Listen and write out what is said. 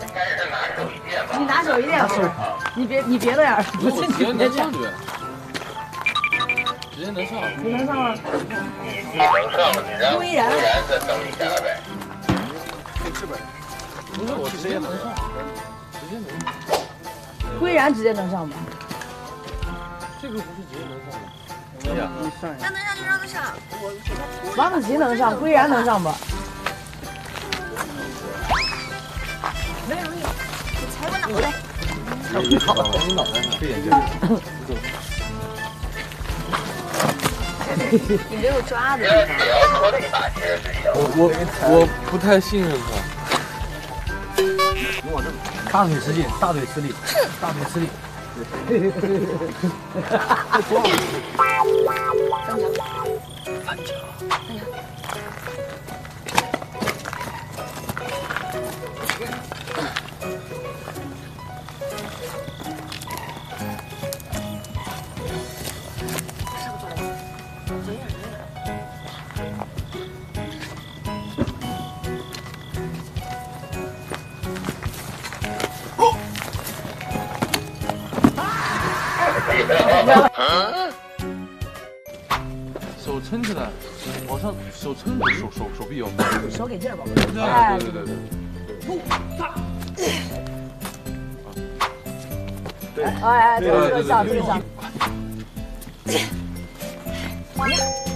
你拿手一点，你别那样，不是直接能上去，直接能上。 你能上吗？ 你能上了，你让归然再等一下呗。 不是我直接能上，直接能上。 归然直接能上吗？ 这个不是直接能上吗？ 让他上就让他上， 王子琪能上，归然能上吧？ 没容易，你踩我脑袋。 你脑袋呢？这眼镜。 你没有抓的。 我不太信任他。 大腿吃劲，大腿吃力，大腿吃力。 翻墙。 手撑起来，往上，手撑着，手臂有。 手给劲儿，宝贝。 哎，对。 哎，这个上，这个上。